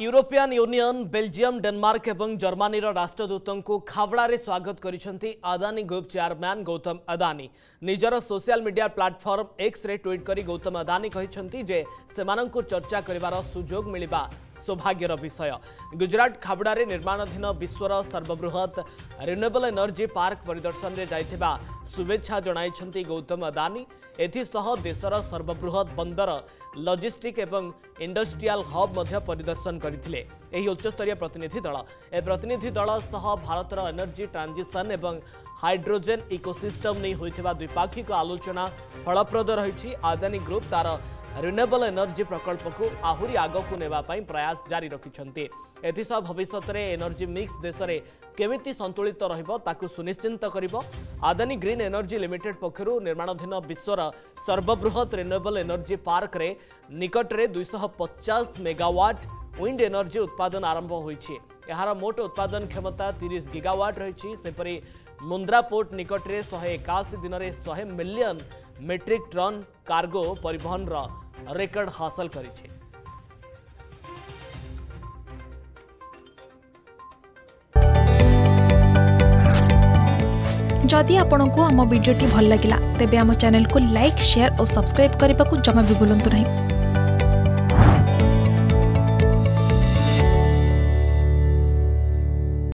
European Union Belgium Denmark और Germany राष्ट्रदूतों को खावड़े स्वागत करिसेंती अदानी ग्रुप चेयरमैन गौतम अदानी। निजर सोशल मीडिया प्लेटफॉर्म एक्स रे ट्वीट करी गौतम अदानी कहिसेंती जे सेमानंकु चर्चा करिवार सुजोग मिलिबा सौभाग्यर विषय। गुजरात खावड़े निर्माणाधीन विश्वर सर्वबृहत रिन्यूएबल एनर्जी पार्क परिदर्शन रे जाइथिबा शुभेच्छा जणाइछंती गौतम अदानी। एथिसह देशर सर्वबृहत बंदर लॉजिस्टिक एवं इंडस्ट्रियल हब मध्य परिदर्शन करथिले। एही उच्चस्तरीय प्रतिनिधि दल प्रतिनिधि दल सह भारतर एनर्जी ट्रांजिशन एवं हाइड्रोजेन इकोसिस्टम नहीं होइथिबा द्विपाक्षिक आलोचना फलप्रद रही। अदानी ग्रुप तार रिन्यूएबल एनर्जी प्रकल्प को आहुरी आगकू नेबा पई प्रयास जारी रखिछंती। एथिसह भविष्य में एनर्जी मिक्स देश में केमिति संतुलित रहिबो ताकू सुनिश्चित करिबो। अदानी ग्रीन एनर्जी लिमिटेड पक्षरु निर्माणाधीन विश्वर सर्वबृहत रिन्यूएबल एनर्जी पार्क रे निकट रे 250 मेगावाट विंड एनर्जी उत्पादन आरंभ होईछि। एहार मोट उत्पादन क्षमता 30 गीगावाट रही। सेपरी मुंद्रा पोर्ट निकट रे 181 दिन में 100 मिलियन मेट्रिक टन कार्गो परिवहन रेकर्ड हासिल करिछि। जदि आपंक आम भिडी भल लगा तेब आम चैनल को लाइक शेयर और सब्सक्राइब करने को जमा भी भूलु नहीं।